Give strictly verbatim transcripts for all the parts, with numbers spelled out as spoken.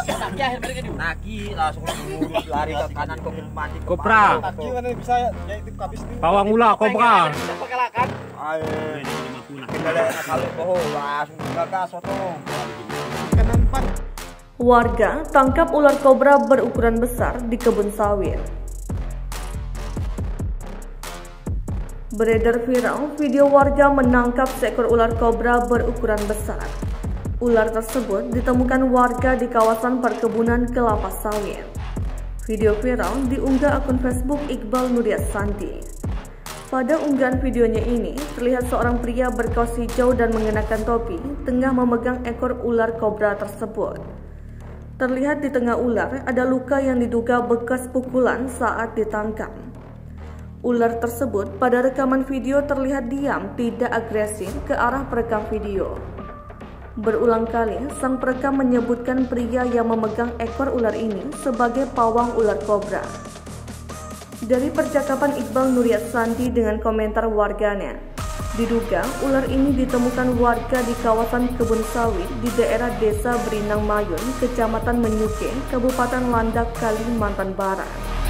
Naki akhir mereka di Naki langsung lari ke kanan ke mati. Kobra. Naki mana bisa ya itu habis itu. Pawang ula kobra. Ayo. Kita lihat kalau bohong langsung gagas foto. Kenampan. Warga tangkap ular kobra berukuran besar di kebun sawit. Beredar viral video warga menangkap seekor ular kobra berukuran besar. Ular tersebut ditemukan warga di kawasan perkebunan kelapa sawit. Video viral diunggah akun Facebook Iqbal Nuriat Santi. Pada unggahan videonya ini, terlihat seorang pria berkaos hijau dan mengenakan topi tengah memegang ekor ular kobra tersebut. Terlihat di tengah ular ada luka yang diduga bekas pukulan saat ditangkap. Ular tersebut pada rekaman video terlihat diam, tidak agresif ke arah perekam video. Berulang kali, sang perekam menyebutkan pria yang memegang ekor ular ini sebagai pawang ular kobra. Dari percakapan Iqbal Nuriat Santi dengan komentar warganya, diduga ular ini ditemukan warga di kawasan kebun sawit di daerah Desa Berinang Mayun, Kecamatan Menyuke, Kabupaten Landak, Kalimantan Barat.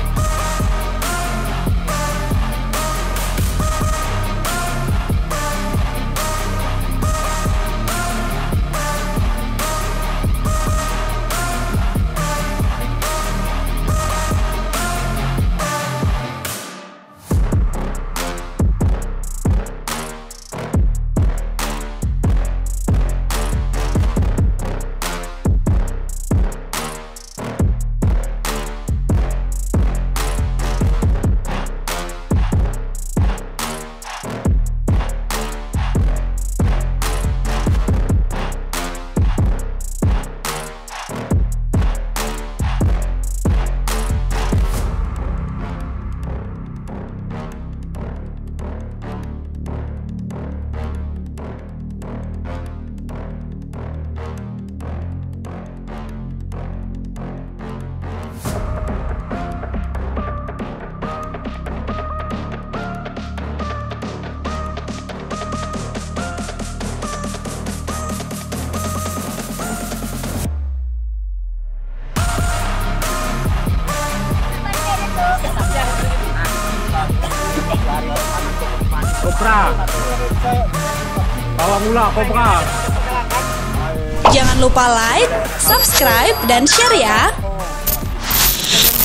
Kobra. Pawang ula kobra. Jangan lupa like, subscribe, dan share ya.